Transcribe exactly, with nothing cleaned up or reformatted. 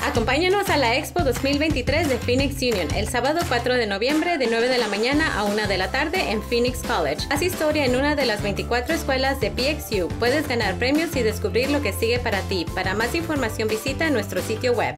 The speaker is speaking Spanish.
Acompáñanos a la Expo dos mil veintitrés de Phoenix Union el sábado cuatro de noviembre de nueve de la mañana a una de la tarde en Phoenix College. Haz historia en una de las veinticuatro escuelas de P X U. Puedes ganar premios y descubrir lo que sigue para ti. Para más información visita nuestro sitio web.